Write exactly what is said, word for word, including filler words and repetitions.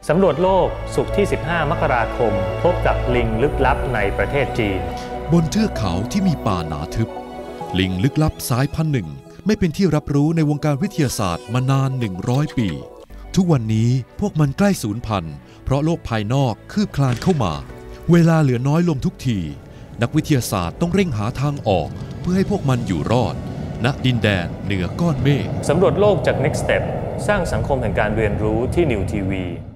สำรวจโลกศุกร์ที่สิบห้ามกราคมพบกับลิงลึกลับในประเทศจีนบนเทือกเขาที่มีป่าหนาทึบลิงลึกลับสายพันธุ์หนึ่งไม่เป็นที่รับรู้ในวงการวิทยาศาสตร์มานานหนึ่งร้อยปีทุกวันนี้พวกมันใกล้สูญพันธุ์เพราะโลกภายนอกคืบคลานเข้ามาเวลาเหลือน้อยลงทุกทีนักวิทยาศาสตร์ต้องเร่งหาทางออกเพื่อให้พวกมันอยู่รอดณดินแดนเหนือก้อนเมฆสำรวจโลกจาก Next Step สร้างสังคมแห่งการเรียนรู้ที่ นิว ที วี